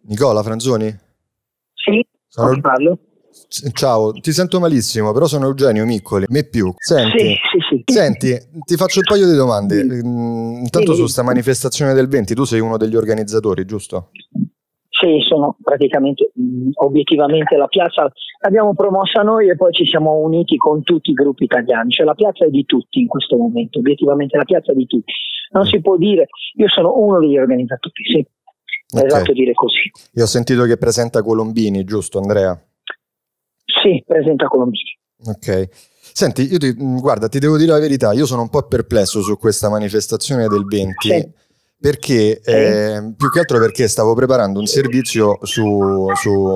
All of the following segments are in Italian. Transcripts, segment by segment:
Nicola Franzoni? Sì, Sono... parlo. Ciao, ti sento malissimo, però sono Eugenio Miccoli, me più. Senti, Sì. senti, ti faccio un paio di domande. Intanto su Sì. sta manifestazione del 20, tu sei uno degli organizzatori, giusto? Sì, sono praticamente, obiettivamente la piazza l'abbiamo promossa noi e poi ci siamo uniti con tutti i gruppi italiani, cioè la piazza è di tutti in questo momento, obiettivamente la piazza è di tutti. Non si può dire, io sono uno degli organizzatori, sì, è Ok. esatto dire così. Io ho sentito che presenta Colombini, giusto Andrea? Sì, presenta Colombini. Ok. Senti, guarda, ti devo dire la verità, io sono un po' perplesso su questa manifestazione del 20, Sì. perché più che altro perché stavo preparando un servizio su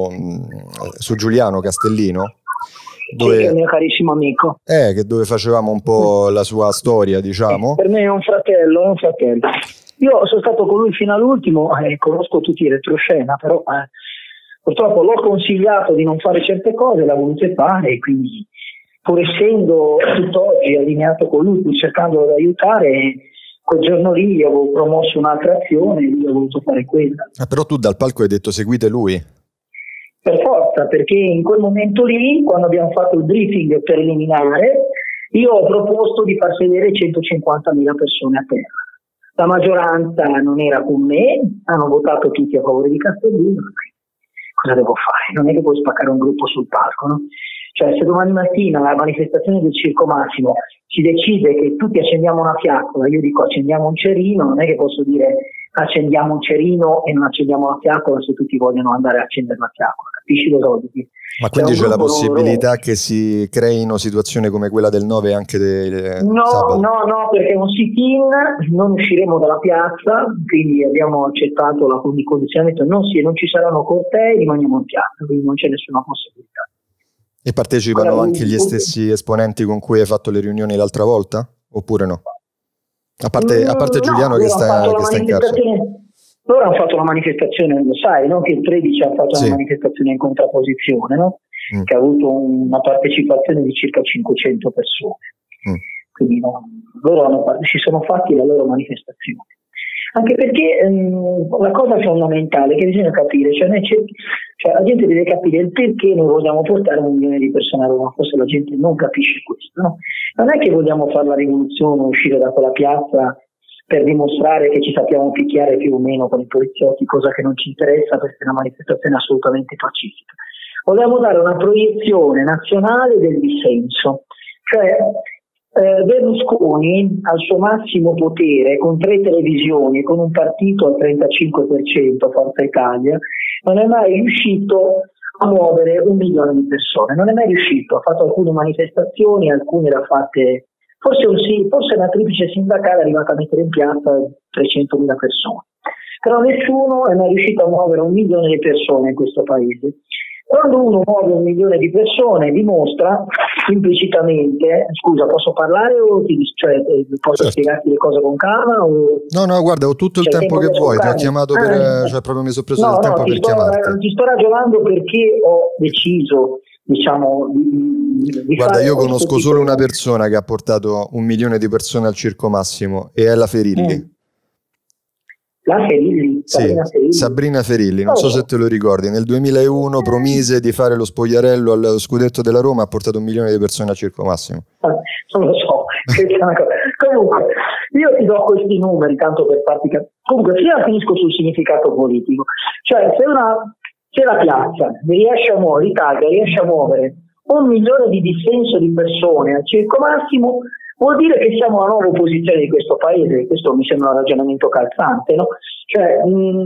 Giuliano Castellino, Sì, che è il dove, mio carissimo amico. dove facevamo un po' la sua storia, diciamo. Per me è un fratello, è un fratello. Io sono stato con lui fino all'ultimo, conosco tutti i retroscena, però purtroppo l'ho consigliato di non fare certe cose, l'ha volute fare, e quindi pur essendo tutt'oggi allineato con lui, pur cercandolo di aiutare, quel giorno lì io avevo promosso un'altra azione e lui ha voluto fare quella. Però tu dal palco hai detto seguite lui. Per forza, perché in quel momento lì, quando abbiamo fatto il briefing preliminare, io ho proposto di far sedere 150.000 persone a terra. La maggioranza non era con me, hanno votato tutti a favore di Castellino. Cosa devo fare? Non è che puoi spaccare un gruppo sul palco, no? Cioè, se domani mattina alla manifestazione del Circo Massimo si decide che tutti accendiamo una fiaccola, io dico accendiamo un cerino, non è che posso dire accendiamo un cerino e non accendiamo la fiaccola se tutti vogliono andare a accendere la fiaccola, capisci cosa voglio dire? Ma quindi c'è la possibilità che si creino situazioni come quella del 9 anche sabato? No, perché un sit-in non usciremo dalla piazza, quindi abbiamo accettato la condizione, non ci saranno cortei, rimaniamo in piazza, quindi non c'è nessuna possibilità. E partecipano anche gli stessi esponenti con cui hai fatto le riunioni l'altra volta? Oppure no? A parte Giuliano che sta in carcere. Loro hanno fatto la manifestazione, lo sai, no? Che il 13 ha fatto una manifestazione in contrapposizione, no? Che ha avuto una partecipazione di circa 500 persone. Quindi loro si sono fatti la loro manifestazione. Anche perché la cosa fondamentale che bisogna capire, cioè la gente deve capire il perché noi vogliamo portare 1 milione di persone a Roma, forse la gente non capisce questo, no? Non è che vogliamo fare la rivoluzione, uscire da quella piazza per dimostrare che ci sappiamo picchiare più o meno con i poliziotti, cosa che non ci interessa perché è una manifestazione assolutamente pacifica. Vogliamo dare una proiezione nazionale del dissenso, cioè Berlusconi al suo massimo potere, con 3 televisioni, con un partito al 35%, Forza Italia, non è mai riuscito a muovere 1 milione di persone, non è mai riuscito, ha fatto alcune manifestazioni, alcune le ha fatte, forse una triplice sindacale è arrivata a mettere in piazza 300.000 persone, però nessuno è mai riuscito a muovere 1 milione di persone in questo paese. Quando uno muove 1 milione di persone dimostra implicitamente, scusa, posso parlare o posso spiegarti le cose con calma? No, guarda, ho tutto il tempo che vuoi, ti ho chiamato proprio mi sono preso del tempo per chiamarti. Ti sto ragionando perché ho deciso, diciamo, di guarda, fare io conosco solo una persona che ha portato 1 milione di persone al Circo Massimo e è la Ferilli. La Ferilli? Sì, Sabrina Ferilli, non so se te lo ricordi, nel 2001 promise di fare lo spogliarello allo scudetto della Roma, ha portato 1 milione di persone al Circo Massimo. Non lo so, comunque io ti do questi numeri tanto per farti capire. Comunque sia finisco sul significato politico, cioè se la piazza l'Italia riesce a muovere 1 milione di dissenso di persone al Circo Massimo, vuol dire che siamo la nuova opposizione di questo paese, e questo mi sembra un ragionamento calzante, no? Cioè,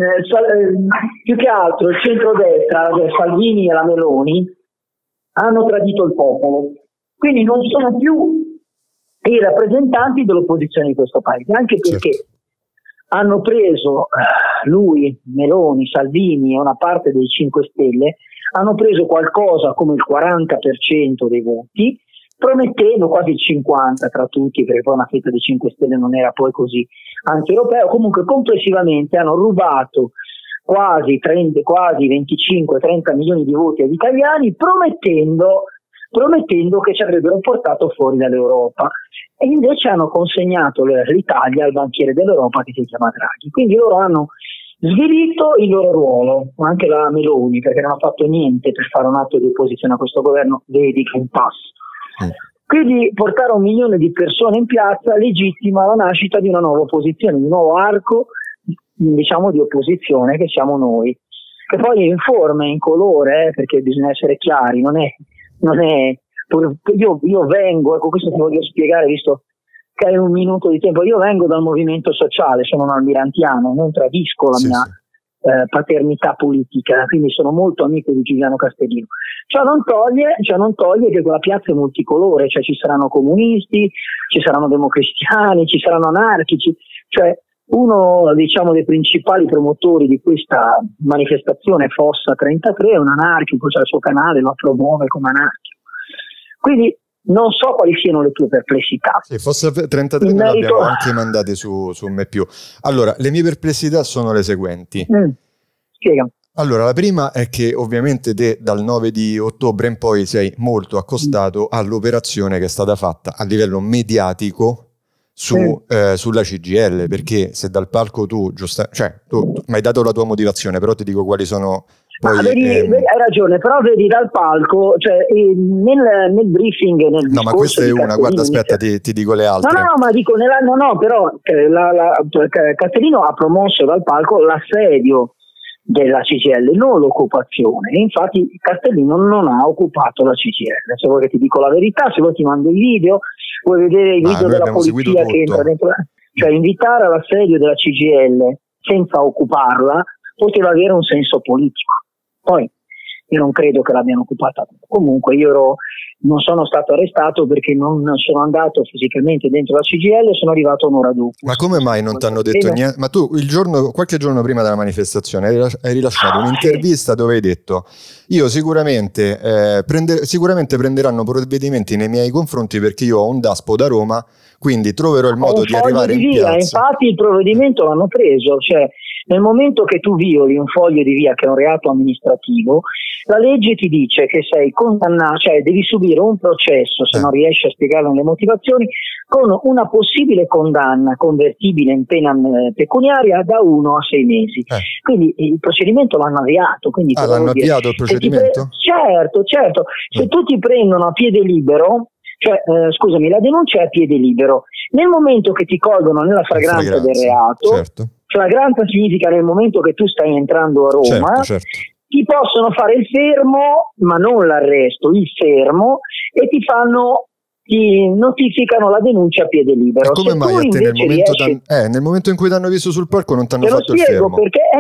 più che altro il centrodestra, Salvini e la Meloni, hanno tradito il popolo, quindi non sono più i rappresentanti dell'opposizione di questo paese, anche perché hanno preso lui, Meloni, Salvini e una parte dei 5 Stelle, hanno preso qualcosa come il 40% dei voti, promettendo quasi il 50% tra tutti, perché poi una fetta dei 5 Stelle non era poi così anti-europeo. Comunque complessivamente hanno rubato quasi 25-30 milioni di voti agli italiani, promettendo che ci avrebbero portato fuori dall'Europa, e invece hanno consegnato l'Italia al banchiere dell'Europa che si chiama Draghi. Quindi loro hanno svilito il loro ruolo, anche la Meloni, perché non ha fatto niente per fare un atto di opposizione a questo governo, vedi che impasse. Quindi portare 1 milione di persone in piazza legittima la nascita di una nuova opposizione, di un nuovo arco, diciamo, di opposizione che siamo noi, che poi in forma e in colore, perché bisogna essere chiari, non è io vengo, ecco, questo ti voglio spiegare, visto che hai 1 minuto di tempo, io vengo dal movimento sociale, sono un almirantiano, non tradisco la mia paternità politica, quindi sono molto amico di Giuliano Castellino. Ciò non toglie che quella piazza è multicolore, cioè ci saranno comunisti, ci saranno democristiani, ci saranno anarchici, cioè uno, diciamo, dei principali promotori di questa manifestazione, Fossa 33, è un anarchico, c'ha il suo canale, lo promuove come anarchico. Quindi non so quali siano le tue perplessità. Sì, Fossa 33 ne abbiamo anche mandate su Me Più. Allora, le mie perplessità sono le seguenti. Spiegami. Allora, la prima è che ovviamente te dal 9 di ottobre in poi sei molto accostato all'operazione che è stata fatta a livello mediatico sulla CGIL, perché se dal palco tu mi hai dato la tua motivazione, però ti dico quali sono poi... hai ragione, però vedi dal palco, cioè nel briefing... No, ma questa è una, guarda, aspetta, ti dico le altre. No, ma dico, però Castellino ha promosso dal palco l'assedio della CGIL, non l'occupazione. Infatti Castellino non ha occupato la CGIL. Se vuoi che ti dico la verità, se vuoi ti mando i video, vuoi vedere i video della polizia che entra dentro, cioè invitare all'assedio della CGIL senza occuparla poteva avere un senso politico. Poi io non credo che l'abbiano occupata. Comunque io non sono stato arrestato perché non sono andato fisicamente dentro la CGIL, sono arrivato un'ora dopo. Ma come mai non ti hanno detto niente? Ma tu qualche giorno prima della manifestazione hai rilasciato un'intervista dove hai detto: io sicuramente prenderanno provvedimenti nei miei confronti perché io ho un DASPO da Roma, quindi troverò il modo di arrivare in piazza. Infatti il provvedimento l'hanno preso, cioè nel momento che tu violi un foglio di via, che è un reato amministrativo, la legge ti dice che sei condannato, cioè devi subire un processo, se non riesci a spiegare le motivazioni, con una possibile condanna convertibile in pena pecuniaria da 1 a 6 mesi. Quindi il procedimento l'hanno avviato. Quindi l'hanno avviato il procedimento? Certo. Se tu ti prendono a piede libero, cioè, scusami, la denuncia è a piede libero. Nel momento che ti colgono nella fragranza del reato, certo. Flagranza significa nel momento che tu stai entrando a Roma, certo. Ti possono fare il fermo, ma non l'arresto, il fermo, e ti notificano la denuncia a piede libero. Come mai nel momento in cui ti hanno visto sul palco non ti hanno fatto il fermo?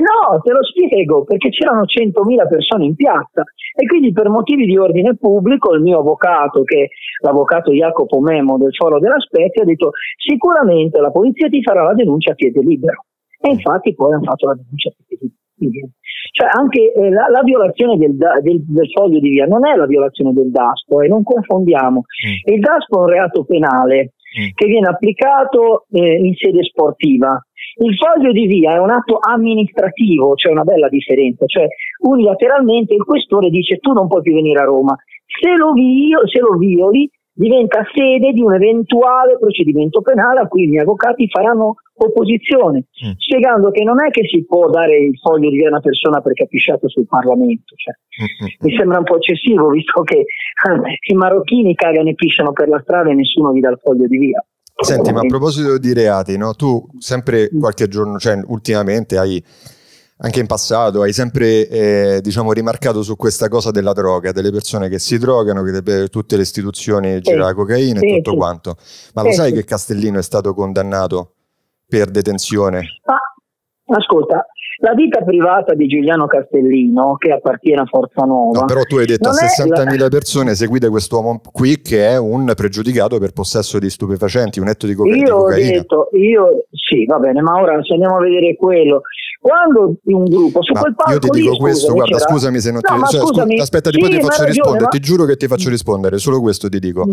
Te lo spiego, perché c'erano 100.000 persone in piazza e quindi per motivi di ordine pubblico il mio avvocato, che è l'avvocato Jacopo Memo del Foro della Spezia, ha detto sicuramente la polizia ti farà la denuncia a piede libero. E infatti poi hanno fatto la denuncia a piede libero. Cioè anche la violazione del foglio di via non è la violazione del DASPO, e non confondiamo. Il DASPO è un reato penale che viene applicato in sede sportiva. Il foglio di via è un atto amministrativo, c'è una bella differenza, cioè unilateralmente il questore dice tu non puoi più venire a Roma, se lo violi diventa sede di un eventuale procedimento penale a cui i miei avvocati faranno opposizione, spiegando che non è che si può dare il foglio di via a una persona perché ha pisciato sul Parlamento. Cioè, mi sembra un po' eccessivo, visto che i marocchini cagano e pisciano per la strada e nessuno gli dà il foglio di via. Senti, ma a proposito di reati, no? Tu sempre qualche giorno, cioè ultimamente anche in passato hai sempre rimarcato su questa cosa della droga, delle persone che si drogano, che per tutte le istituzioni gira la cocaina e tutto quanto. Ma lo sai che Castellino è stato condannato per detenzione? Ascolta, la vita privata di Giuliano Castellino, che appartiene a Forza Nuova... No, però tu hai detto a 60.000 persone seguite quest'uomo qui che è un pregiudicato per possesso di stupefacenti, un etto di cocaina. Ho detto, sì, va bene, ma ora se andiamo a vedere quello... Quando un gruppo su quel palco, io ti dico questo, guarda, scusami se non ti... aspetta, poi ti faccio rispondere, ti giuro che ti faccio rispondere, solo questo ti dico.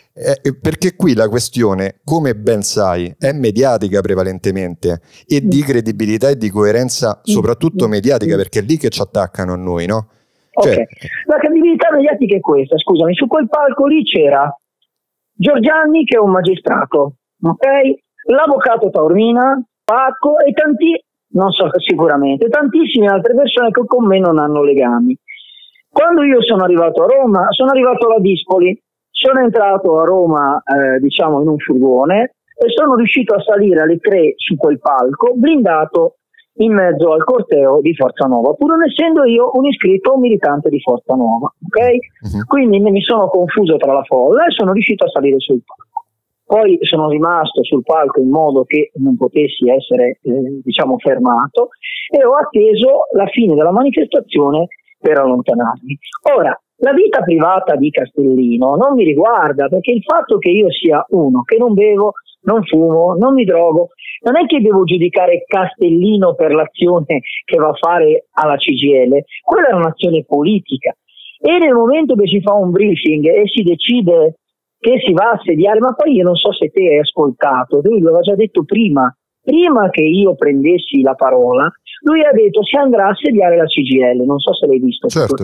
Perché qui la questione, come ben sai, è mediatica prevalentemente, e di credibilità e di coerenza soprattutto mediatica, perché è lì che ci attaccano a noi, no? Cioè, la credibilità mediatica è questa, scusami, su quel palco lì c'era Giorgianni, che è un magistrato, ok? L'avvocato Taormina, Pacco e tanti non so sicuramente, tantissime altre persone che con me non hanno legami. Quando io sono arrivato a Roma, sono arrivato alla Dispoli, sono entrato a Roma diciamo in un furgone e sono riuscito a salire alle 3 su quel palco blindato in mezzo al corteo di Forza Nuova, pur non essendo io un iscritto o un militante di Forza Nuova, ok? Quindi mi sono confuso tra la folla e sono riuscito a salire sul palco. Poi sono rimasto sul palco in modo che non potessi essere diciamo fermato e ho atteso la fine della manifestazione per allontanarmi. Ora, la vita privata di Castellino non mi riguarda, perché il fatto che io sia uno che non bevo, non fumo, non mi drogo, non è che devo giudicare Castellino per l'azione che va a fare alla CGIL, quella è un'azione politica. E nel momento che si fa un briefing e si decide che si va a assediare, ma poi io non so se te hai ascoltato, lui lo aveva già detto prima che io prendessi la parola, lui ha detto si andrà a assediare la CGIL, non so se l'hai visto. Certo.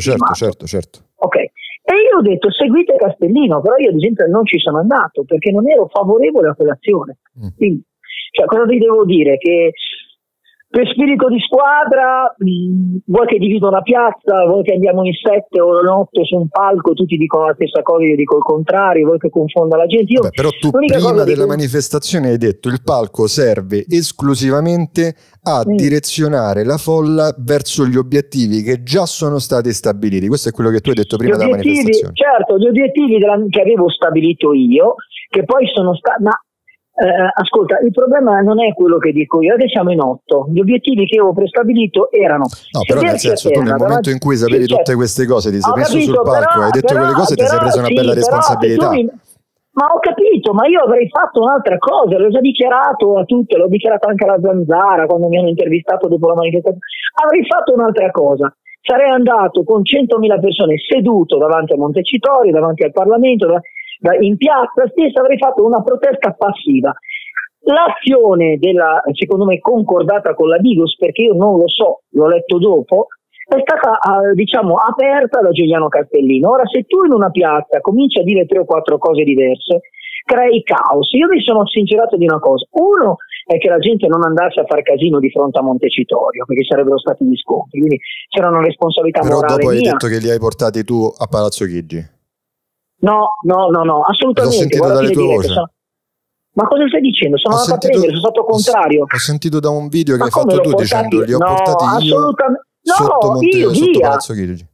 Ok, e io ho detto seguite Castellino, però io ad esempio non ci sono andato perché non ero favorevole a quell'azione. Quindi, cioè, cosa vi devo dire? Che per spirito di squadra, vuoi che divido una piazza, vuoi che andiamo in 7 o in 8 su un palco, tutti dicono la stessa cosa, io dico il contrario, vuoi che confonda la gente. Io, però tu prima della manifestazione hai detto il palco serve esclusivamente a direzionare la folla verso gli obiettivi che già sono stati stabiliti. Questo è quello che tu hai detto prima della manifestazione. Certo, gli obiettivi che avevo stabilito io, che poi sono stati... ascolta, il problema non è quello che dico io, che siamo in 8. Gli obiettivi che avevo prestabilito erano però nel senso tu nel momento in cui sapevi tutte queste cose ti sei messo sul palco, hai detto quelle cose e ti sei preso una bella responsabilità. Ma ho capito, ma io avrei fatto un'altra cosa, l'ho già dichiarato a tutte, l'ho dichiarato anche alla Zanzara quando mi hanno intervistato dopo la manifestazione, avrei fatto un'altra cosa. Sarei andato con 100.000 persone seduto davanti a Montecitorio, davanti al Parlamento, in piazza stessa, avrei fatto una protesta passiva. L'azione secondo me concordata con la Digos, perché io non lo so, l'ho letto dopo, è stata diciamo aperta da Giuliano Castellino. Ora, se tu in una piazza cominci a dire 3 o 4 cose diverse, crei caos. Io mi sono sincerato di una cosa: uno è che la gente non andasse a far casino di fronte a Montecitorio, perché sarebbero stati gli scontri, quindi c'era una responsabilità morale. Però dopo mia. hai detto che li hai portati tu a Palazzo Chigi. No, assolutamente. L'ho sentito dalle tue voci. Ma cosa stai dicendo? Sono andato a prendere, sono stato contrario. Ho sentito da un video che hai fatto tu dicendo li ho portati io sotto Palazzo Chigi.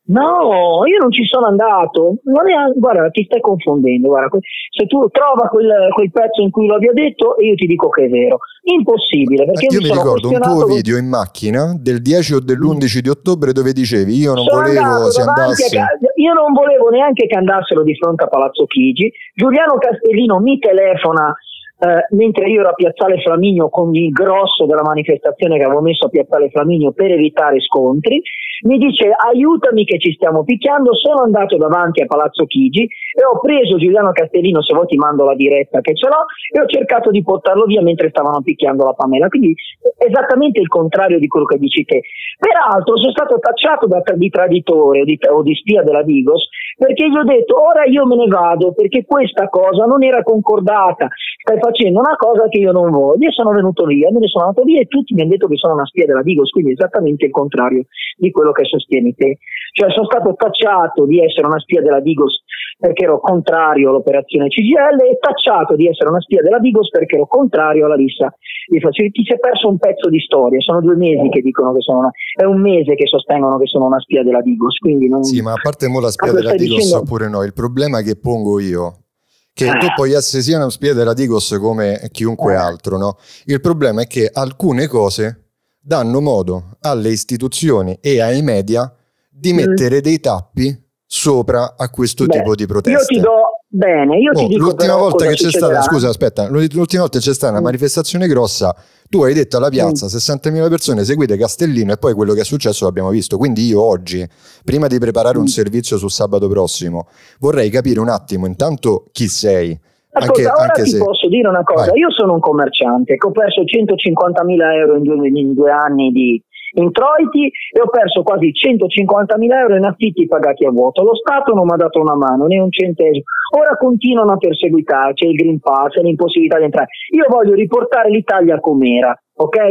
No, io non ci sono andato. Guarda, ti stai confondendo. Guarda, se tu trova quel pezzo in cui lo abbia detto, io ti dico che è vero. Impossibile. Perché io mi ricordo un tuo video in macchina del 10 o dell'11 di ottobre dove dicevi io non volevo si andasse. Io non volevo neanche che andassero di fronte a Palazzo Chigi. Giuliano Castellino mi telefona mentre io ero a Piazzale Flaminio con il grosso della manifestazione che avevo messo a Piazzale Flaminio per evitare scontri, mi dice aiutami che ci stiamo picchiando. Sono andato davanti a Palazzo Chigi e ho preso Giuliano Castellino, se vuoi ti mando la diretta che ce l'ho, e ho cercato di portarlo via mentre stavano picchiando la Pamela. Quindi esattamente il contrario di quello che dici te. Peraltro sono stato tacciato di traditore o di spia della Digos, perché gli ho detto ora io me ne vado perché questa cosa non era concordata, stai facendo una cosa che io non voglio. E sono venuto via, me ne sono andato via e tutti mi hanno detto che sono una spia della Digos, quindi esattamente il contrario di quello che sostieni te. Cioè sono stato tacciato di essere una spia della Digos perché ero contrario all'operazione CGIL e tacciato di essere una spia della Digos perché ero contrario alla lista di Fazione. Ti si è perso un pezzo di storia, sono 2 mesi che dicono che sono è un mese che sostengono che sono una spia della Digos, quindi non... Sì, ma a parte mo la spia della Digos oppure no, il problema che pongo io che tu puoi essere sia una spia della Digos come chiunque altro, no? Il problema è che alcune cose danno modo alle istituzioni e ai media di mettere dei tappi sopra a questo tipo di proteste. Io ti do io ti dico l'ultima volta che c'è stata, scusa, aspetta, l'ultima volta c'è stata una manifestazione grossa, tu hai detto alla piazza 60.000 persone seguite Castellino e poi quello che è successo l'abbiamo visto. Quindi io oggi, prima di preparare un servizio su sabato prossimo, vorrei capire un attimo intanto chi sei. Ascolta, ora ti posso dire una cosa. Vai. Io sono un commerciante che ho perso 150.000 euro in 2 anni di introiti e ho perso quasi 150.000 euro in affitti pagati a vuoto. Lo Stato non mi ha dato una mano, né un centesimo. Ora continuano a perseguitarci, il Green Pass, l'impossibilità di entrare. Io voglio riportare l'Italia com'era, ok?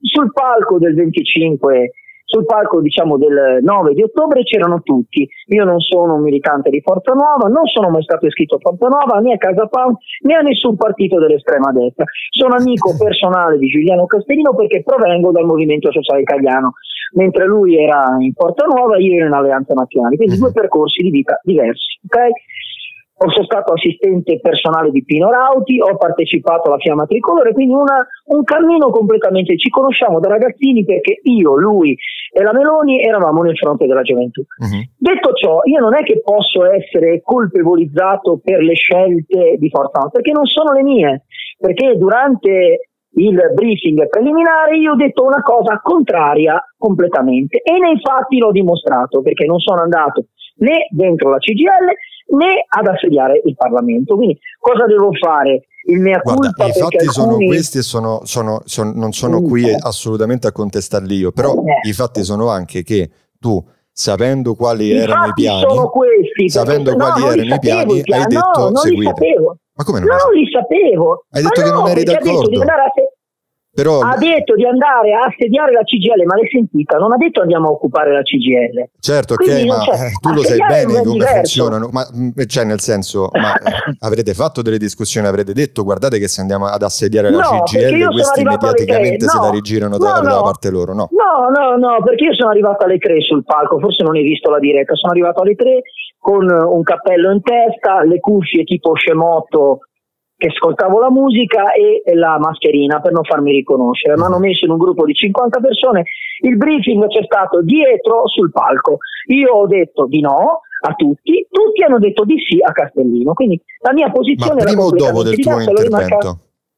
sul palco del 25, sul palco diciamo del 9 di ottobre c'erano tutti. Io non sono un militante di Forza Nuova, non sono mai stato iscritto a Forza Nuova, né a Casa Pound, né a nessun partito dell'estrema destra. Sono amico personale di Giuliano Castellino perché provengo dal Movimento Sociale Italiano, mentre lui era in Forza Nuova, io ero in Alleanza Nazionale, quindi due percorsi di vita diversi, ok? Sono stato assistente personale di Pino Rauti, ho partecipato alla Fiamma Tricolore, quindi un cammino completamente, ci conosciamo da ragazzini perché io, lui e la Meloni eravamo nel fronte della gioventù. Detto ciò, io non è che posso essere colpevolizzato per le scelte di Forza Nuova, perché non sono le mie, perché durante il briefing preliminare io ho detto una cosa contraria completamente e nei fatti l'ho dimostrato, perché non sono andato né dentro la CGIL né ad assediare il Parlamento. Quindi cosa devo fare? Il mea culpa. I fatti sono questi e non sono qui assolutamente a contestarli io, però i fatti sono anche che tu, sapendo quali erano i piani, sono questi, sapendo quali erano i piani, hai detto seguite. Ma come non li sapevo? Hai detto che non eri d'accordo? Però ha detto di andare a assediare la CGIL, ma l'hai sentita? Non ha detto andiamo a occupare la CGIL. Certo, ok, ma tu lo sai bene come funzionano, ma cioè nel senso, ma avrete fatto delle discussioni, avrete detto guardate che se andiamo ad assediare la CGIL questi mediaticamente se la rigirano dalla parte loro, no? No, perché io sono arrivato alle 3 sul palco, forse non hai visto la diretta, sono arrivato alle 3 con un cappello in testa, le cuffie tipo scemotto che ascoltavo la musica e la mascherina per non farmi riconoscere. Mi hanno messo in un gruppo di 50 persone, il briefing c'è stato dietro sul palco, io ho detto di no a tutti hanno detto di sì a Castellino, quindi la mia posizione era prima o dopo del tuo intervento?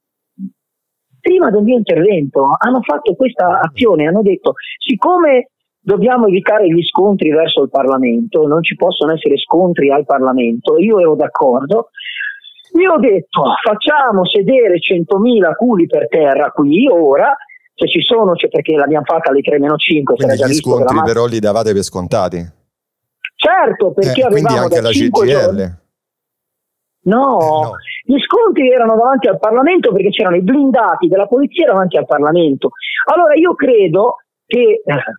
Prima del mio intervento hanno fatto questa azione, hanno detto siccome dobbiamo evitare gli scontri verso il Parlamento, non ci possono essere scontri al Parlamento, io ero d'accordo. Io ho detto facciamo sedere 100.000 culi per terra qui ora, se ci sono, perché l'abbiamo fatta alle 3-5. Quindi gli scontri però li davate per scontati? Certo, perché quindi avevamo anche la CGIL? No, gli scontri erano davanti al Parlamento perché c'erano i blindati della polizia davanti al Parlamento. Allora io credo che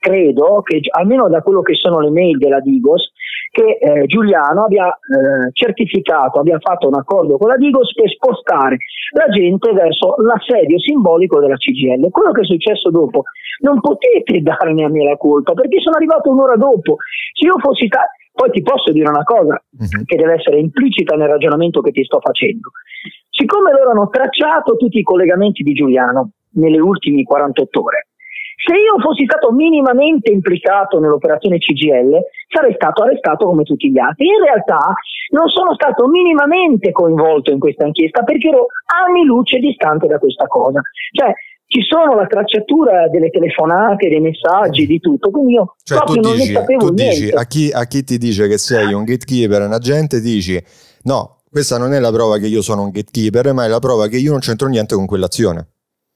almeno da quello che sono le mail della Digos, che Giuliano abbia certificato, abbia fatto un accordo con la Digos per spostare la gente verso l'assedio simbolico della CGIL. Quello che è successo dopo non potete darmi a me la colpa perché sono arrivato un'ora dopo. Se io fossi poi ti posso dire una cosa che deve essere implicita nel ragionamento che ti sto facendo. Siccome loro hanno tracciato tutti i collegamenti di Giuliano nelle ultime 48 ore, se io fossi stato minimamente implicato nell'operazione CGIL sarei stato arrestato come tutti gli altri. In realtà non sono stato minimamente coinvolto in questa inchiesta perché ero anni luce distante da questa cosa. Cioè ci sono la tracciatura delle telefonate, dei messaggi, di tutto, quindi io proprio non ne sapevo niente. Dici a chi ti dice che sei un gatekeeper, un agente, dici no, questa non è la prova che io sono un gatekeeper, ma è la prova che io non c'entro niente con quell'azione.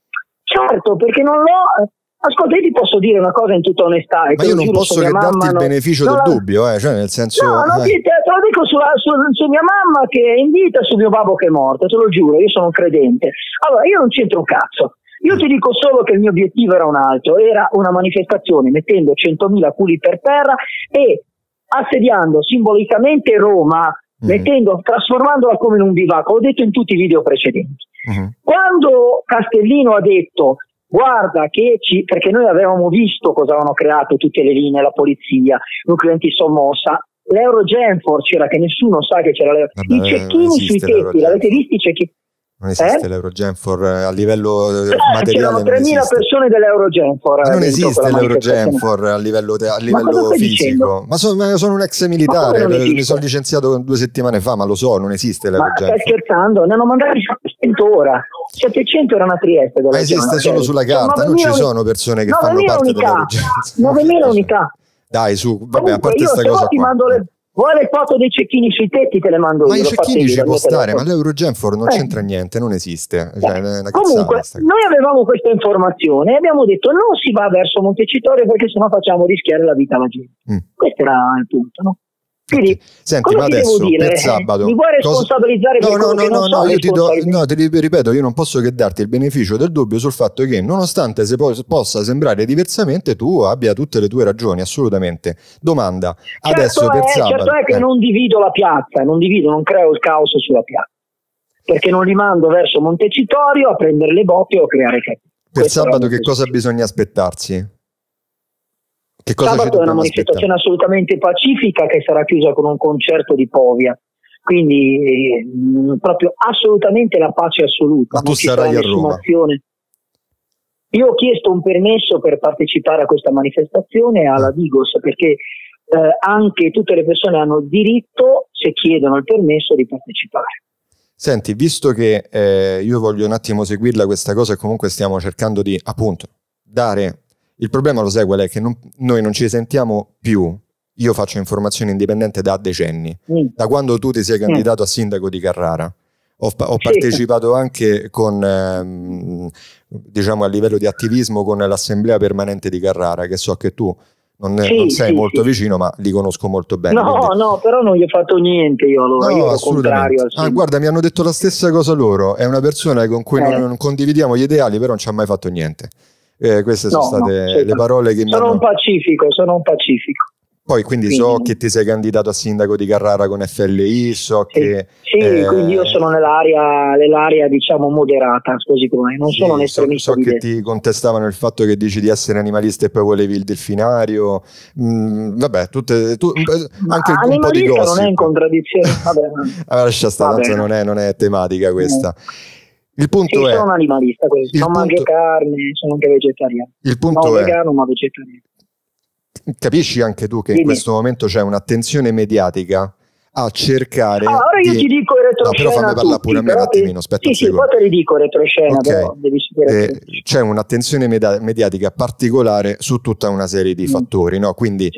Certo, perché non l'ho... Ascolta, io ti posso dire una cosa in tutta onestà. Ma io non posso che darti il beneficio del dubbio, cioè nel senso... No, te lo dico su mia mamma che è in vita e su mio babbo che è morto, te lo giuro, io sono un credente. Allora, io non c'entro un cazzo. Io ti dico solo che il mio obiettivo era un altro, era una manifestazione mettendo 100.000 culi per terra e assediando simbolicamente Roma, trasformandola come in un bivacco. L'ho detto in tutti i video precedenti. Quando Castellino ha detto guarda perché noi avevamo visto cosa avevano creato tutte le linee, la polizia, nuclei antisommossa, l'Eurogenfor c'era, che nessuno sa che c'era i cecchini sui tetti, l'avete visto i cecchini? Non esiste l'Eurogenfor a livello materiale. C'erano 3.000 persone dell'Eurogenfor. Non esiste l'Eurogenfor a livello fisico. Ma sono un ex militare, mi sono licenziato 2 settimane fa, ma lo so, non esiste l'Eurogenfor. Ma stai scherzando? Ne hanno mandati 700 ora. 700 erano a Trieste. Ma esiste solo sulla carta, non ci sono persone che fanno parte dell'Eurogenfor. 9.000 unità. Dai, su, vabbè, a parte questa cosa qua. Vuoi le foto dei cecchini sui tetti, te le mando io. Ma i cecchini ci può stare, ma l'Eurogenfor non c'entra niente, non esiste. Cioè, comunque, noi avevamo questa informazione e abbiamo detto non si va verso Montecitorio perché sennò facciamo rischiare la vita alla gente. Questo era il punto, no? Quindi, senti, ma adesso per sabato mi vuoi responsabilizzare per quello che non so? Io ti ripeto, io non posso che darti il beneficio del dubbio sul fatto che, nonostante possa sembrare diversamente, tu abbia tutte le tue ragioni, assolutamente. Domanda, adesso per sabato... Certo è che non divido la piazza, non creo il caos sulla piazza, perché non li mando verso Montecitorio a prendere le botte o a creare casino. Per sabato che cosa bisogna aspettarsi? Che cosa sabato è una manifestazione assolutamente pacifica che sarà chiusa con un concerto di Povia, quindi proprio assolutamente la pace assoluta. Ma tu sarai a Roma? Azione. Io ho chiesto un permesso per partecipare a questa manifestazione alla Digos, perché anche tutte le persone hanno diritto, se chiedono il permesso, di partecipare. Senti, visto che io voglio un attimo seguirla questa cosa e comunque stiamo cercando di, appunto, dare... Il problema, lo sai qual è? Che noi non ci sentiamo più. Io faccio informazione indipendente da decenni. Da quando tu ti sei candidato a sindaco di Carrara. Ho partecipato anche con, diciamo, a livello di attivismo con l'Assemblea Permanente di Carrara, che so che tu non sei molto vicino, ma li conosco molto bene. No, però non gli ho fatto niente io allora. Io ero contrario al sindaco. Guarda, mi hanno detto la stessa cosa loro. È una persona con cui non condividiamo gli ideali, però non ci ha mai fatto niente. Queste sono state le parole che mi hanno... Sono un pacifico. Poi quindi so che ti sei candidato a sindaco di Carrara con FLI, che... quindi io sono nell'area diciamo moderata, così come non sono un estremista. So che ti contestavano il fatto che dici di essere animalista e poi volevi il delfinario, vabbè, anche un po' di gossip. Non è in contraddizione, vabbè. Lascia stare, tanto non è tematica questa. Il punto è... sono un animalista, non mangio carne, sono anche vegetariano. Il punto è... vegano ma vegetariano. Capisci anche tu che in questo momento c'è un'attenzione mediatica a cercare... ora io ti dico retroscena. Però fammi parlare pure a me un attimino, aspetta un secondo. Poi te li dico retroscena, però devi sapere. C'è un'attenzione mediatica particolare su tutta una serie di fattori, no? Quindi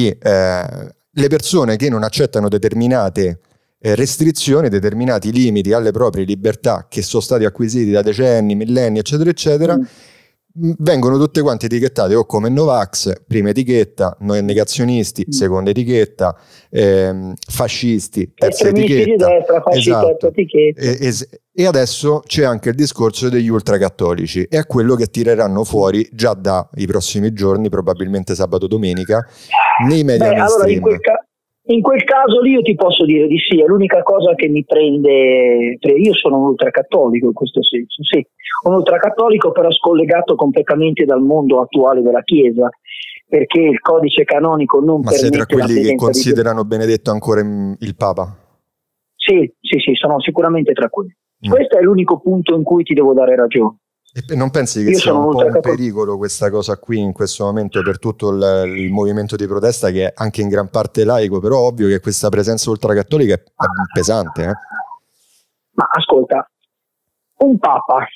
le persone che non accettano determinate restrizioni, determinati limiti alle proprie libertà che sono stati acquisiti da decenni, millenni, eccetera, eccetera, vengono tutte quante etichettate o come Novax, prima etichetta, noi negazionisti, seconda etichetta, fascisti, terza etichetta. Di destra, fascisti, etichetta. E adesso c'è anche il discorso degli ultracattolici, e è quello che tireranno fuori già dai prossimi giorni, probabilmente sabato domenica, nei media mainstream. In quel caso lì io ti posso dire di sì, è l'unica cosa che mi prende. Io sono un ultracattolico in questo senso, sì, un ultracattolico però scollegato completamente dal mondo attuale della Chiesa, perché il codice canonico non permette. Ma sei tra quelli che considerano Benedetto ancora il Papa? Sì, sono sicuramente tra quelli. Questo è l'unico punto in cui ti devo dare ragione. E non pensi che sia un po' un pericolo questa cosa qui in questo momento per tutto il movimento di protesta, che è anche in gran parte laico, però ovvio che questa presenza ultracattolica è pesante? Ma ascolta, un papa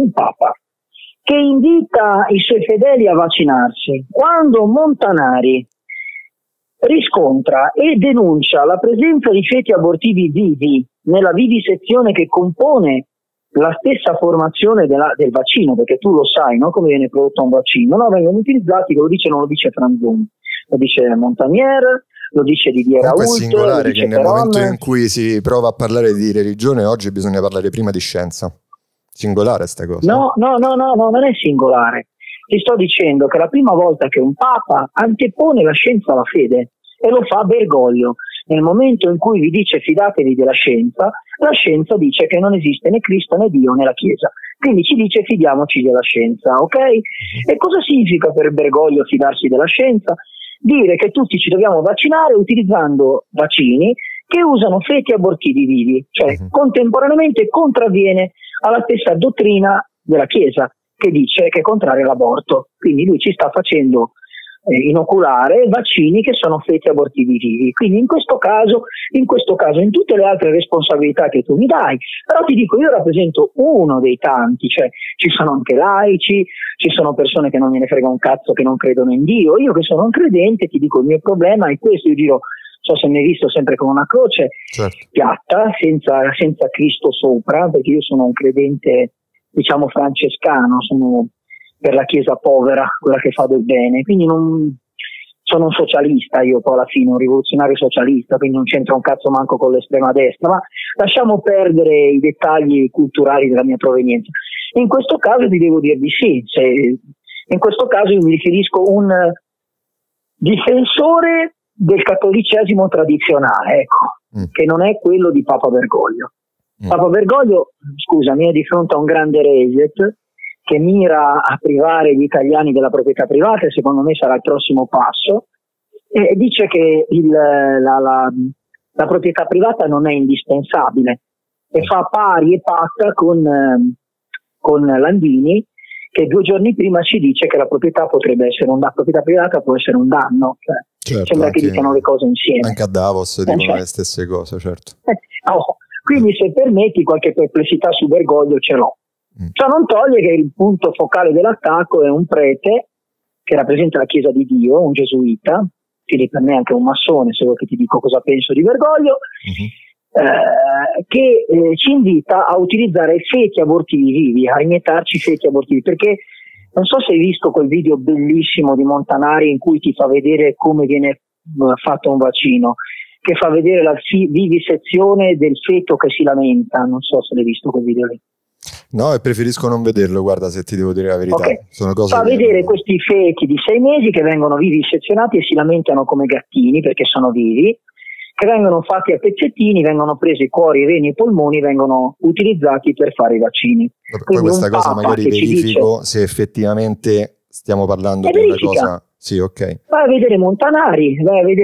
che invita i suoi fedeli a vaccinarsi, quando Montanari riscontra e denuncia la presenza di feti abortivi vivi nella vivisezione che compone la stessa formazione del vaccino, perché tu lo sai, no? Come viene prodotto un vaccino, no? Vengono utilizzati, non lo dice Franzoni, lo dice Montagnier, lo dice Didier Raoult. È singolare che nel momento in cui si prova a parlare di religione oggi bisogna parlare prima di scienza. Singolare sta cosa. No, non è singolare. Ti sto dicendo che è la prima volta che un papa antepone la scienza alla fede, e lo fa Bergoglio. Nel momento in cui vi dice fidatevi della scienza, la scienza dice che non esiste né Cristo né Dio né la Chiesa, quindi ci dice fidiamoci della scienza, ok? E cosa significa per Bergoglio fidarsi della scienza? Dire che tutti ci dobbiamo vaccinare utilizzando vaccini che usano feti abortivi vivi, cioè contemporaneamente contravviene alla stessa dottrina della Chiesa, che dice che è contraria all'aborto. Quindi lui ci sta facendo inoculare vaccini che sono feti abortivi vivi. Quindi in questo caso, in tutte le altre responsabilità che tu mi dai, però ti dico, io rappresento uno dei tanti, cioè ci sono anche laici, ci sono persone che non me ne frega un cazzo, che non credono in Dio. Io che sono un credente ti dico il mio problema è questo, io dirò, so se mi hai visto sempre con una croce piatta, senza Cristo sopra, perché io sono un credente, diciamo, francescano, sono per la Chiesa povera, quella che fa del bene, quindi sono un socialista, io poi alla fine un rivoluzionario socialista, quindi non c'entra un cazzo manco con l'estrema destra, ma lasciamo perdere i dettagli culturali della mia provenienza. In questo caso ti devo dire di sì, in questo caso io mi riferisco a un difensore del cattolicesimo tradizionale, ecco, che non è quello di Papa Bergoglio. Papa Bergoglio, scusami, è di fronte a un grande reset che mira a privare gli italiani della proprietà privata, e secondo me sarà il prossimo passo, e dice che la proprietà privata non è indispensabile, e fa pari e patta con Landini, che 2 giorni prima ci dice che la proprietà potrebbe essere la proprietà privata può essere un danno, cioè, certo, sembra che dicano le cose insieme. Anche a Davos dicono le stesse cose, certo. Quindi se permetti qualche perplessità su Bergoglio ce l'ho. Ciò non toglie che il punto focale dell'attacco è un prete che rappresenta la Chiesa di Dio, un gesuita, quindi per me anche un massone, se vuoi che ti dico cosa penso di Bergoglio, che ci invita a utilizzare feti abortivi vivi, a iniettarci feti abortivi, perché non so se hai visto quel video bellissimo di Montanari in cui ti fa vedere come viene fatto un vaccino, che fa vedere la vivisezione del feto che si lamenta. Non so se l'hai visto quel video lì. No, e preferisco non vederlo, guarda, se ti devo dire la verità. Okay. Sono cose fa vedere questi feti di 6 mesi che vengono vivisezionati e si lamentano come gattini perché sono vivi, che vengono fatti a pezzettini, vengono presi i cuori, i reni e i polmoni, vengono utilizzati per fare i vaccini. Poi questa cosa magari verifico se effettivamente stiamo parlando di una cosa. Sì, ok. Vai a vedere Montanari,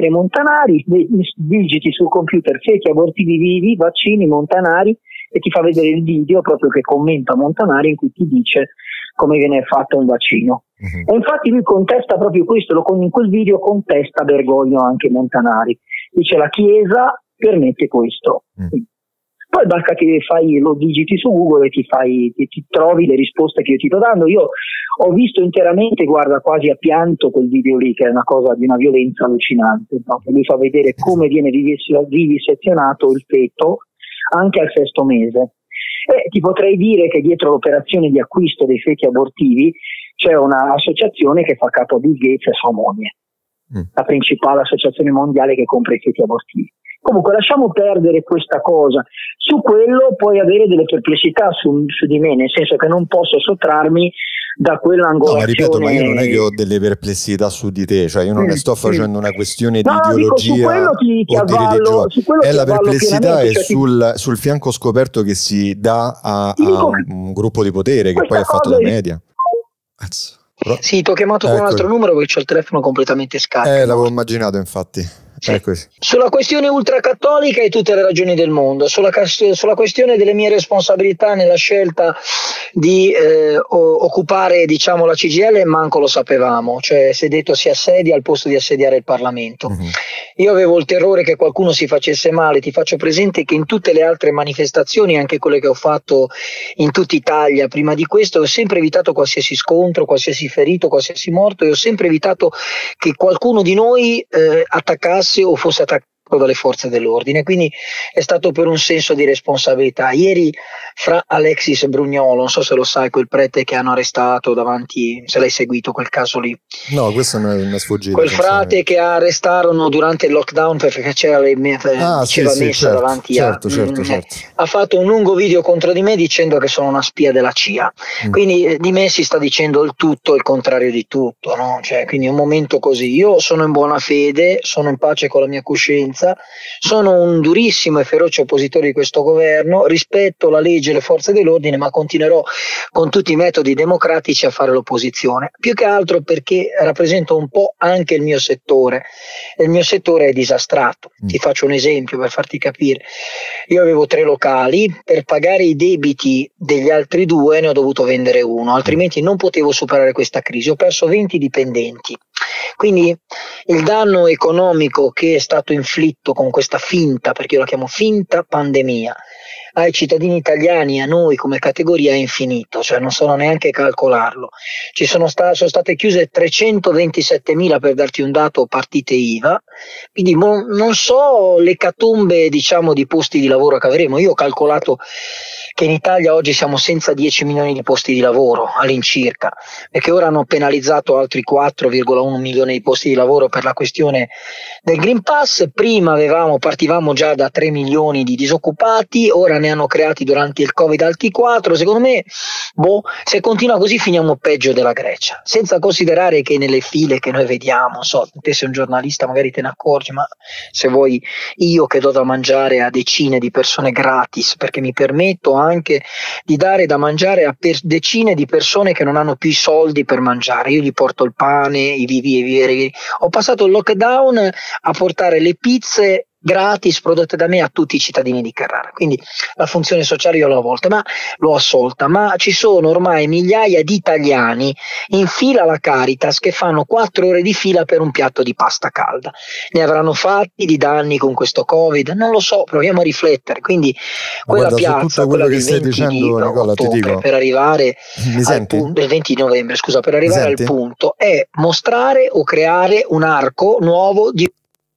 digiti sul computer feti abortivi vivi, vaccini, Montanari, e ti fa vedere il video proprio che commenta Montanari in cui ti dice come viene fatto un vaccino. E infatti lui contesta proprio questo, in quel video contesta Bergoglio anche Montanari. Dice la Chiesa permette questo. Poi basta che lo digiti su Google e ti trovi le risposte che io ti sto dando. Io ho visto interamente, guarda, quasi a pianto quel video lì, che è una cosa di una violenza allucinante. No? Lui fa vedere come viene vivisezionato il feto anche al 6° mese. E ti potrei dire che dietro l'operazione di acquisto dei feti abortivi c'è un'associazione che fa capo a Bill Gates e sua moglie, la principale associazione mondiale che compra i feti abortivi. Comunque lasciamo perdere questa cosa. Su quello puoi avere delle perplessità su di me, nel senso che non posso sottrarmi da quell'angolazione. No, ma ripeto, ma io non è che ho delle perplessità su di te, cioè io non ne sto facendo una questione di ideologia dico, su quello ti o di religione. È la perplessità è cioè sul fianco scoperto che si dà a un gruppo di potere che poi è fatto da media. Sì, ti ho chiamato con un altro numero perché c'ho il telefono completamente scarico. L'avevo immaginato, infatti. Sì. Sulla questione ultracattolica hai tutte le ragioni del mondo, sulla questione delle mie responsabilità nella scelta di occupare, diciamo, la CGIL, manco lo sapevamo, cioè sedetto si assedia al posto di assediare il Parlamento. Io avevo il terrore che qualcuno si facesse male. Ti faccio presente che in tutte le altre manifestazioni, anche quelle che ho fatto in tutta Italia prima di questo, ho sempre evitato qualsiasi scontro, qualsiasi ferito, qualsiasi morto, e ho sempre evitato che qualcuno di noi attaccasse o fosse attaccato dalle forze dell'ordine, quindi è stato per un senso di responsabilità. Ieri fra Alexis Brugnolo, non so se lo sai, quel prete che hanno arrestato davanti, se l'hai seguito quel caso lì. No, questo non è sfuggito. Quel frate che arrestarono durante il lockdown perché c'era messa certo, davanti certo. Ha fatto un lungo video contro di me dicendo che sono una spia della CIA, quindi di me si sta dicendo il tutto e il contrario di tutto, no? Cioè, quindi un momento così. Io sono in buona fede, sono in pace con la mia coscienza, sono un durissimo e feroce oppositore di questo governo, rispetto la legge e le forze dell'ordine, ma continuerò con tutti i metodi democratici a fare l'opposizione, più che altro perché rappresento un po' anche il mio settore, e il mio settore è disastrato. Ti faccio un esempio per farti capire. Io avevo 3 locali, per pagare i debiti degli altri 2 ne ho dovuto vendere uno, altrimenti non potevo superare questa crisi. Ho perso 20 dipendenti, quindi il danno economico che è stato inflitto con questa finta, perché io la chiamo finta pandemia, ai cittadini italiani e a noi come categoria è infinito, cioè non so neanche calcolarlo. Sono state chiuse 327.000, per darti un dato, partite IVA, quindi non so l'ecatombe, diciamo, di posti di lavoro che avremo. Io ho calcolato che in Italia oggi siamo senza 10 milioni di posti di lavoro all'incirca, perché ora hanno penalizzato altri 4,1 milioni di posti di lavoro per la questione del Green Pass. Prima partivamo già da 3 milioni di disoccupati, ora ne hanno creati durante il Covid altri 4. Secondo me, se continua così finiamo peggio della Grecia, senza considerare che nelle file che noi vediamo, te sei un giornalista, magari te ne accorgi, ma se vuoi, io che do da mangiare a decine di persone gratis, perché mi permetto anche di dare da mangiare a decine di persone che non hanno più i soldi per mangiare, io gli porto il pane, i viveri. Ho passato il lockdown a portare le pizze gratis prodotte da me a tutti i cittadini di Carrara, quindi la funzione sociale io l'ho assolta, ma ci sono ormai migliaia di italiani in fila alla Caritas che fanno 4 ore di fila per un piatto di pasta calda. Ne avranno fatti di danni con questo Covid? Non lo so, proviamo a riflettere. Quindi quella piazza, quella del 20 dicendo, Nicola, ti dico, per arrivare al punto, del 20 novembre, scusa, per arrivare al punto è mostrare o creare un arco nuovo di...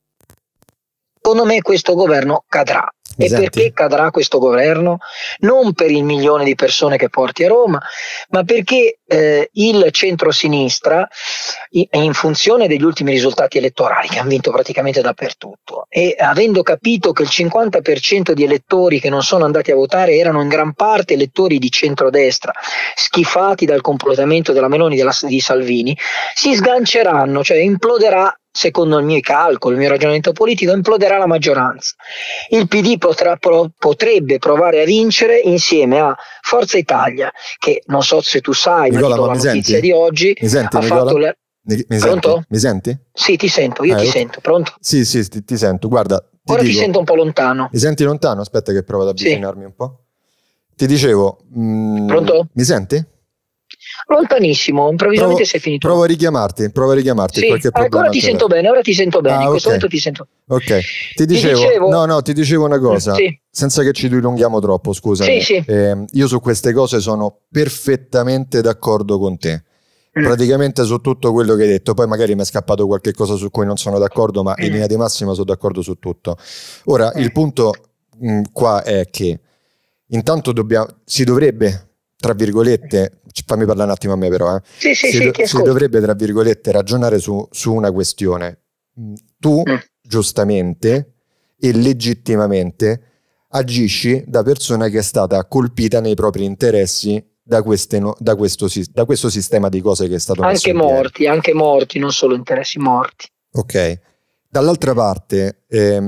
Secondo me questo governo cadrà. E perché cadrà questo governo? Non per il milione di persone che porti a Roma, ma perché il centro-sinistra, in funzione degli ultimi risultati elettorali che hanno vinto praticamente dappertutto, e avendo capito che il 50% di elettori che non sono andati a votare erano in gran parte elettori di centrodestra, schifati dal completamento della Meloni di Salvini, si sganceranno, cioè imploderà. Secondo il mio calcolo, il mio ragionamento politico, imploderà la maggioranza. Il PD potrebbe provare a vincere insieme a Forza Italia, che non so se tu sai, Nicola, ma la notizia di oggi mi senti, ha fatto Pronto? Mi senti? Sì, ti sento, io ti sento, pronto? Sì, ti sento, guarda. Ora ti sento un po' lontano. Mi senti lontano? Aspetta che provo ad avvicinarmi un po'. Ti dicevo... Pronto? Mi senti? Lontanissimo, improvvisamente sei finito. Provo a richiamarti, sì. qualche problema. Ora ti sento bene, in questo momento ti sento. Ok, ti dicevo una cosa, senza che ci dilunghiamo troppo, scusami. Sì. Io su queste cose sono perfettamente d'accordo con te. Praticamente su tutto quello che hai detto, poi magari mi è scappato qualche cosa su cui non sono d'accordo, ma in linea di massima sono d'accordo su tutto. Ora, il punto qua è che intanto si dovrebbe, tra virgolette, fammi parlare un attimo a me però, si dovrebbe, tra virgolette, ragionare su una questione. Tu, giustamente e legittimamente, agisci da persona che è stata colpita nei propri interessi da questo sistema di cose che è stato messo in piedi. Anche morti, non solo interessi, morti. Ok. Dall'altra parte,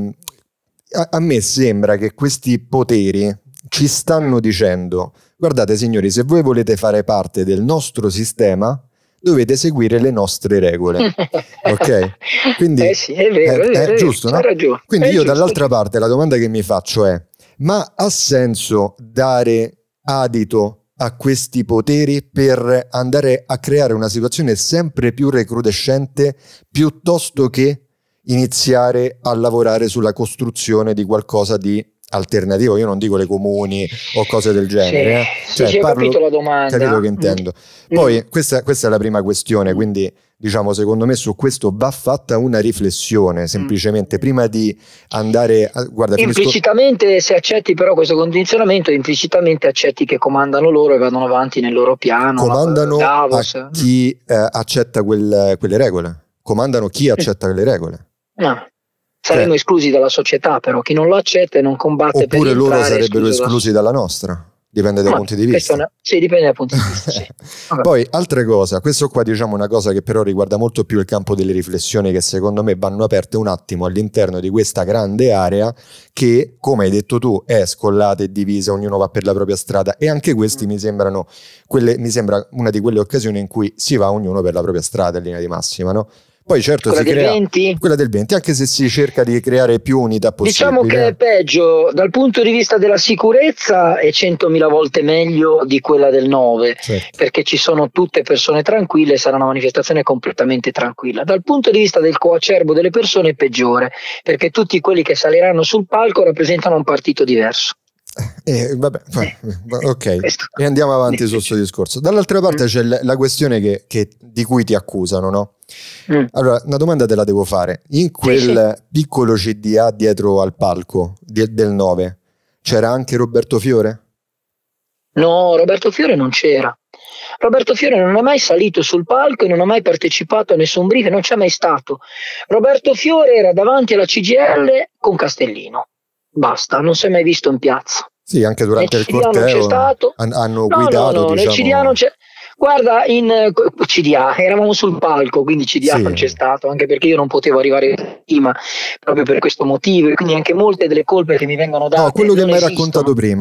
a me sembra che questi poteri ci stanno dicendo: guardate signori, se voi volete fare parte del nostro sistema dovete seguire le nostre regole. Ok? Quindi sì, è vero, è giusto, no? Ragione. Quindi io dall'altra parte la domanda che mi faccio è: ma ha senso dare adito a questi poteri per andare a creare una situazione sempre più recrudescente piuttosto che iniziare a lavorare sulla costruzione di qualcosa di alternativo? Io non dico le comuni o cose del genere, ho capito la domanda, capito che intendo. Poi questa è la prima questione, quindi diciamo secondo me su questo va fatta una riflessione semplicemente prima di andare implicitamente se accetti però questo condizionamento, implicitamente accetti che comandano loro e vadano avanti nel loro piano, comandano a chi accetta quelle regole, comandano chi accetta quelle regole. Saremmo esclusi dalla società, però chi non lo accetta e non combatte oppure per loro sarebbero esclusi dalla nostra. Dipende dai punti di vista. Sì, dipende dai punti di vista. Sì. Poi, altra cosa, questo qua diciamo una cosa che però riguarda molto più il campo delle riflessioni che secondo me vanno aperte un attimo all'interno di questa grande area che, come hai detto tu, è scollata e divisa, ognuno va per la propria strada, e anche questi mi sembra una di quelle occasioni in cui si va ognuno per la propria strada in linea di massima, no? Poi certo quella del 20, anche se si cerca di creare più unità possibile. Diciamo che è peggio dal punto di vista della sicurezza, è 100.000 volte meglio di quella del 9, perché ci sono tutte persone tranquille, sarà una manifestazione completamente tranquilla. Dal punto di vista del coacervo delle persone è peggiore, perché tutti quelli che saliranno sul palco rappresentano un partito diverso. Vabbè, ok, questo. e andiamo avanti su questo discorso. Dall'altra parte c'è la questione di cui ti accusano, no? Allora, una domanda te la devo fare. In quel piccolo CDA dietro al palco del 9 c'era anche Roberto Fiore? No, Roberto Fiore non c'era. Roberto Fiore non è mai salito sul palco e non ha mai partecipato a nessun briefing, non c'è mai stato. Roberto Fiore era davanti alla CGIL con Castellino. Basta, non si è mai visto in piazza. Sì, anche durante il corteo non c'è stato. hanno guidato, no, diciamo... nel CDA non c'è. Guarda, in CDA eravamo sul palco, quindi CDA non c'è stato, anche perché io non potevo arrivare prima proprio per questo motivo, e quindi anche molte delle colpe che mi vengono date. No, quello che mi hai raccontato prima,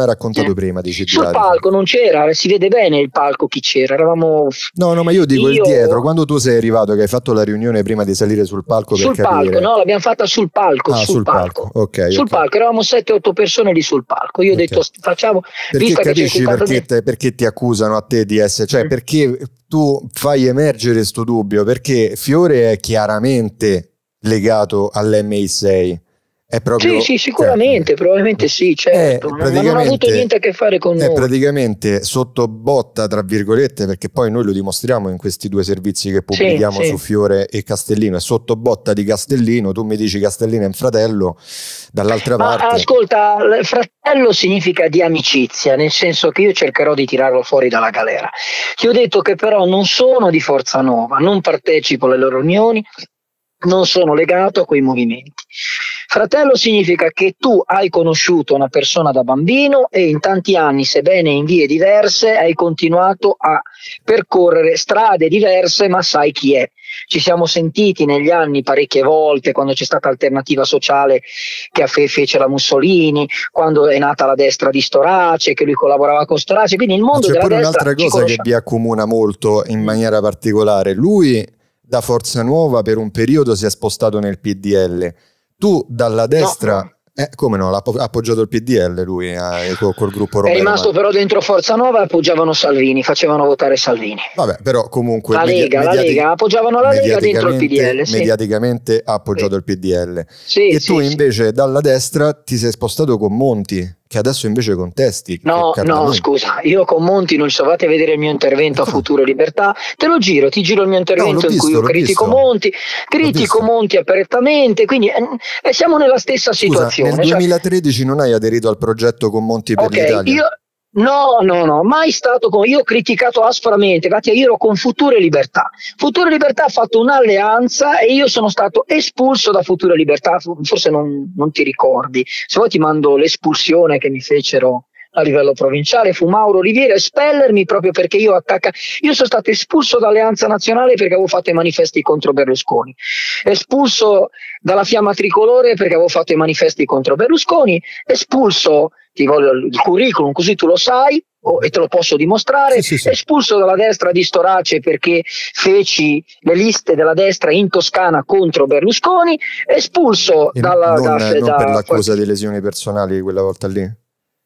di CDA. Sul palco non c'era, si vede bene il palco chi c'era, eravamo... No, ma io dico il dietro, quando tu sei arrivato, che hai fatto la riunione prima di salire sul palco per capire... palco, no, l'abbiamo fatta sul palco. Sul palco. Ok. Sul palco, eravamo 7-8 persone lì sul palco. Io ho detto, facciamo... Perché capisci perché ti accusano a te di essere... Cioè, perché tu fai emergere sto dubbio? Perché Fiore è chiaramente legato all'MI6. È proprio, sì, sicuramente, probabilmente sì, certo, ma non ha avuto niente a che fare con noi. È praticamente sotto botta, tra virgolette, perché poi noi lo dimostriamo in questi due servizi che pubblichiamo su Fiore e Castellino, è sotto botta di Castellino, tu mi dici Castellino è un fratello, dall'altra parte... Ascolta, fratello significa di amicizia, nel senso che io cercherò di tirarlo fuori dalla galera. Ti ho detto che però non sono di Forza Nuova, non partecipo alle loro riunioni, non sono legato a quei movimenti. Fratello significa che tu hai conosciuto una persona da bambino e in tanti anni, sebbene in vie diverse, hai continuato a percorrere strade diverse, ma sai chi è. Ci siamo sentiti negli anni parecchie volte, quando c'è stata Alternativa Sociale che fece la Mussolini, quando è nata la destra di Storace, che lui collaborava con Storace, quindi il mondo della destra... C'è pure un'altra cosa che vi accomuna molto in maniera particolare. Lui da Forza Nuova per un periodo si è spostato nel PDL. Tu dalla destra... No. Come no? Ha appoggiato il PDL lui col gruppo Romano. È rimasto però dentro Forza Nuova e appoggiavano Salvini, facevano votare Salvini. Vabbè, però comunque... La Lega, appoggiavano la Lega dentro il PDL. Mediaticamente ha appoggiato il PDL. E tu invece dalla destra ti sei spostato con Monti, che adesso invece contesti. No, scusa, io con Monti non so, fate vedere il mio intervento a Futuro e Libertà, ti giro il mio intervento in cui io critico Monti apertamente, quindi siamo nella stessa situazione. Nel 2013 non hai aderito al progetto con Monti per l'Italia? No, mai stato io ho criticato aspramente, infatti io ero con Futuro e Libertà. Futuro e Libertà ha fatto un'alleanza e io sono stato espulso da Futuro e Libertà, forse non ti ricordi, se vuoi ti mando l'espulsione che mi fecero a livello provinciale, fu Mauro Oliviera a espellermi proprio perché io sono stato espulso dall'Alleanza Nazionale perché avevo fatto i manifesti contro Berlusconi, espulso dalla Fiamma Tricolore perché avevo fatto i manifesti contro Berlusconi, espulso, ti voglio il curriculum così tu lo sai e te lo posso dimostrare, sì. Espulso dalla destra di Storace perché feci le liste della destra in Toscana contro Berlusconi, espulso non per l'accusa di lesioni personali quella volta lì.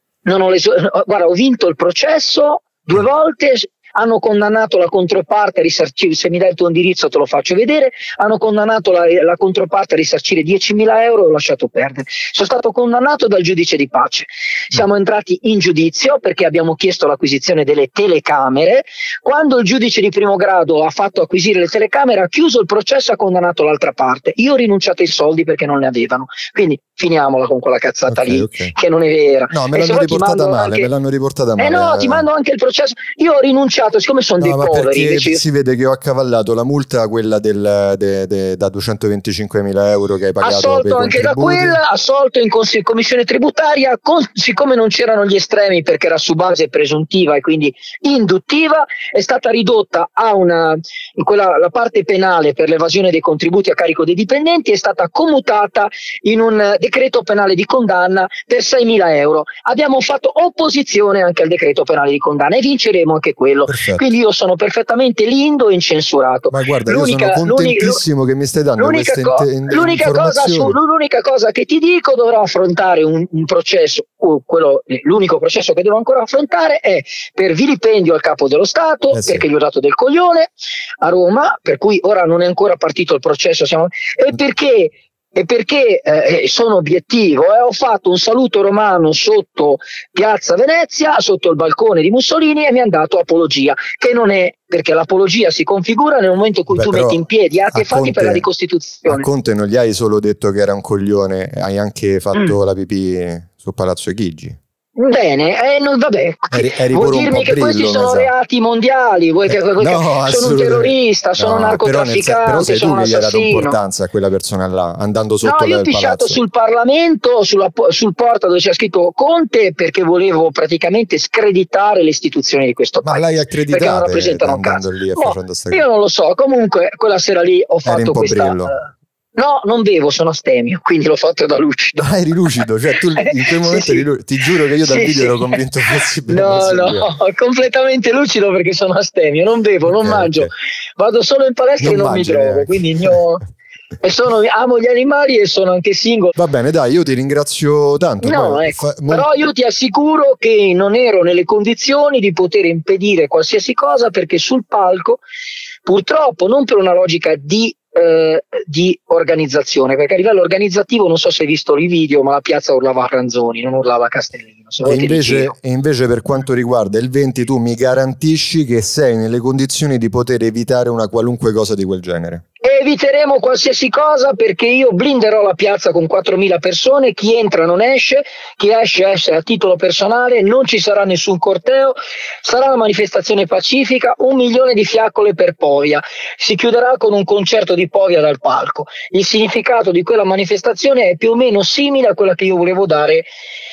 Guarda, ho vinto il processo 2 volte, hanno condannato la controparte a risarcire, se mi dai il tuo indirizzo te lo faccio vedere, hanno condannato la controparte a risarcire 10.000 euro e ho lasciato perdere. Sono stato condannato dal giudice di pace, siamo entrati in giudizio perché abbiamo chiesto l'acquisizione delle telecamere, quando il giudice di primo grado ha fatto acquisire le telecamere ha chiuso il processo e ha condannato l'altra parte, io ho rinunciato ai soldi perché non ne avevano, quindi finiamola con quella cazzata lì che non è vera. No, me l'hanno riportata male, no, ti mando anche il processo, io ho rinunciato, siccome sono dei poveri invece... si vede che ho accavallato la multa, quella da 225.000 euro che hai pagato, assolto anche da quella, assolto in commissione tributaria, siccome non c'erano gli estremi perché era su base presuntiva e quindi induttiva, è stata ridotta a la parte penale per l'evasione dei contributi a carico dei dipendenti è stata commutata in un decreto penale di condanna per 6.000 euro. Abbiamo fatto opposizione anche al decreto penale di condanna e vinceremo anche quello. Perfetto. Quindi io sono perfettamente lindo e incensurato. Ma guarda, io sono contentissimo che mi stai dando queste informazioni. L'unica cosa che ti dico, dovrò affrontare un processo, l'unico processo che devo ancora affrontare è per vilipendio al capo dello Stato, perché gli ho dato del coglione a Roma, per cui ora non è ancora partito il processo, e perché e perché sono obiettivo, ho fatto un saluto romano sotto Piazza Venezia, sotto il balcone di Mussolini, e mi hanno dato apologia, che non è, perché l'apologia si configura nel momento in cui tu metti in piedi atti e fatti per la ricostituzione. A Conte non gli hai solo detto che era un coglione, hai anche fatto la pipì su Palazzo Chigi. Bene, vabbè, eri vuoi dirmi che questi sono reati mondiali? Vuoi che no, sono un terrorista, sono un narcotrafficante, però sei sono tu un che gli hai dato assassino? Importanza a quella persona là, andando sotto io ho pisciato sul Parlamento, sul porta dove c'è scritto Conte, perché volevo praticamente screditare le istituzioni di questo paese. Ma l'hai accreditato perché non rappresentano un andando cazzo. lì e facendo sta cosa? Io non lo so, comunque quella sera lì ho fatto questa... No, non bevo, sono astemio, quindi l'ho fatto da lucido. Ah, eri lucido, cioè tu in quel momento ti giuro che io dal video ero convinto fossi No, completamente lucido perché sono astemio, non bevo, non mangio, vado solo in palestra e non mi drogo, quindi amo gli animali e sono anche single. Va bene, dai, io ti ringrazio tanto. Però io ti assicuro che non ero nelle condizioni di poter impedire qualsiasi cosa, perché sul palco, purtroppo, non per una logica di organizzazione, perché a livello organizzativo non so se hai visto i video, ma la piazza urlava a Ranzoni, non urlava a Castellino. E invece per quanto riguarda il 20, tu mi garantisci che sei nelle condizioni di poter evitare una qualunque cosa di quel genere? Eviteremo qualsiasi cosa, perché io blinderò la piazza con 4.000 persone, chi entra non esce, chi esce a titolo personale, non ci sarà nessun corteo, sarà una manifestazione pacifica, 1 milione di fiaccole per Povia, si chiuderà con un concerto di Povia dal palco. Il significato di quella manifestazione è più o meno simile a quella che io volevo dare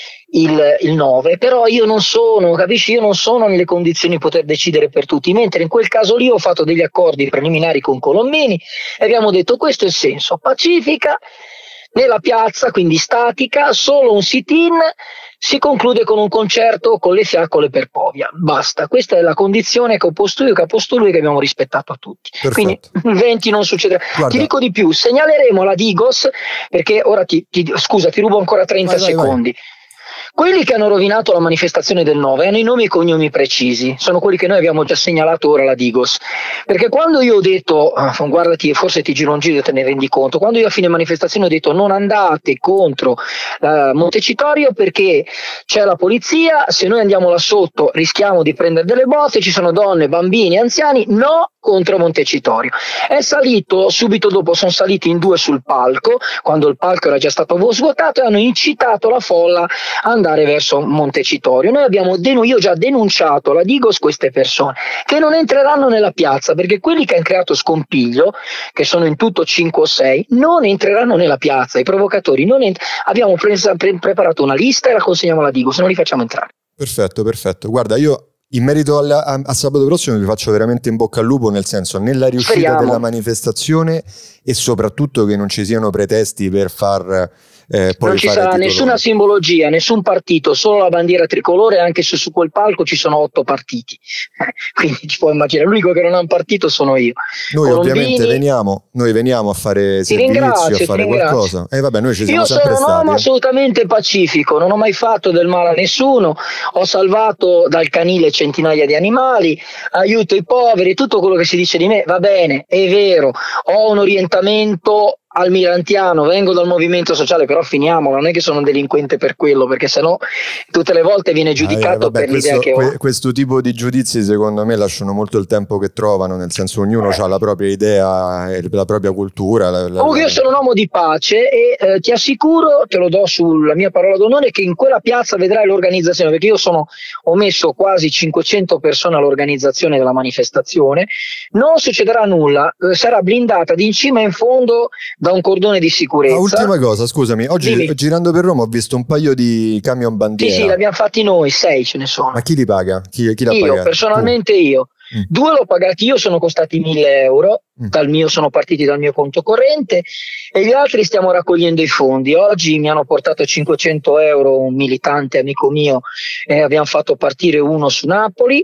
il 9, però io non sono, capisci, io non sono nelle condizioni di poter decidere per tutti, mentre in quel caso lì ho fatto degli accordi preliminari con Colombini e abbiamo detto questo è il senso: pacifica nella piazza, quindi statica, solo un sit-in, si conclude con un concerto con le fiaccole per Povia, basta. Questa è la condizione che ho posto io, che ha posto lui, che abbiamo rispettato a tutti. Perfetto. Quindi il 20 non succederà. Guarda, ti dico di più, segnaleremo la Digos, perché ora scusa, ti rubo ancora 30 secondi. Vai. Quelli che hanno rovinato la manifestazione del 9 hanno i nomi e cognomi precisi, sono quelli che noi abbiamo già segnalato ora alla Digos, perché quando io ho detto, guardati, forse ti giro un giro e te ne rendi conto, quando io a fine manifestazione ho detto non andate contro Montecitorio perché c'è la polizia, se noi andiamo là sotto rischiamo di prendere delle botte, ci sono donne, bambini, anziani, no contro Montecitorio. È salito, subito dopo sono saliti in 2 sul palco, quando il palco era già stato svuotato, e hanno incitato la folla a andare verso Montecitorio. Io ho già denunciato alla Digos queste persone che non entreranno nella piazza, perché quelli che hanno creato scompiglio, che sono in tutto 5 o 6, non entreranno nella piazza, i provocatori abbiamo preparato una lista e la consegniamo alla Digos, non li facciamo entrare. Perfetto, guarda, io in merito a sabato prossimo vi faccio veramente in bocca al lupo, nel senso, nella riuscita della manifestazione, e soprattutto che non ci siano pretesti per far non ci sarà nessuna simbologia, nessun partito, solo la bandiera tricolore, anche se su quel palco ci sono 8 partiti, quindi ci puoi immaginare, l'unico che non ha un partito sono io. Noi ovviamente veniamo a fare servizio, a fare qualcosa, e vabbè, noi ci siamo sempre stati. Io sono un uomo assolutamente pacifico, non ho mai fatto del male a nessuno, ho salvato dal canile centinaia di animali, aiuto i poveri, tutto quello che si dice di me va bene, è vero, ho un orientamento almirantiano, vengo dal movimento sociale, però finiamo, non è che sono un delinquente per quello, perché sennò tutte le volte viene giudicato per l'idea che ho. Questo tipo di giudizi secondo me lasciano molto il tempo che trovano, nel senso, ognuno ha la propria idea e la propria cultura. Comunque io sono un uomo di pace e ti assicuro, te lo do sulla mia parola d'onore, che in quella piazza vedrai l'organizzazione, perché io ho messo quasi 500 persone all'organizzazione della manifestazione, non succederà nulla, sarà blindata di in cima in fondo da un cordone di sicurezza. Ultima cosa, scusami, oggi girando per Roma ho visto un paio di camion bandiera. Sì, l'abbiamo fatti noi, 6 ce ne sono. Ma chi li paga? Chi l'ha pagato? Io, personalmente io. 2 l'ho pagati io, sono costati 1.000 euro, sono partiti dal mio conto corrente, e gli altri stiamo raccogliendo i fondi. Oggi mi hanno portato 500 euro un militante amico mio, abbiamo fatto partire uno su Napoli.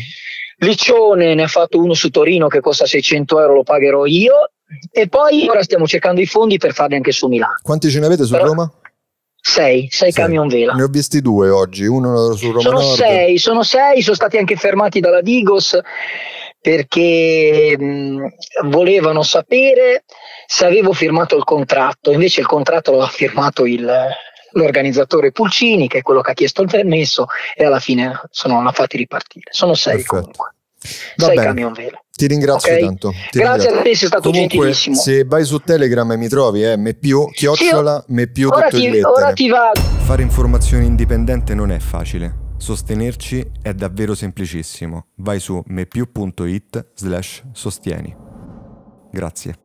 Liccione ne ha fatto uno su Torino che costa 600 euro, lo pagherò io. E poi ora stiamo cercando i fondi per farli anche su Milano. Quanti ce ne avete su Roma? 6 camion vela. Ne ho visti 2 oggi, uno su Roma Nord. Sono 6, sono stati anche fermati dalla Digos perché volevano sapere se avevo firmato il contratto. Invece il contratto lo ha firmato l'organizzatore Pulcini, che è quello che ha chiesto il permesso, e alla fine non l'ha fatti ripartire. Sono 6. Perfetto. Comunque. Va 6 bene. camion velo. Ti ringrazio Okay? tanto. Grazie a te, sei stato comunque, gentilissimo. Se vai su Telegram mi trovi, chiocciola, ora tutto in lettere. ora ti va. Fare informazione indipendente non è facile. Sostenerci è davvero semplicissimo. Vai su mepiu.it/sostieni. Grazie.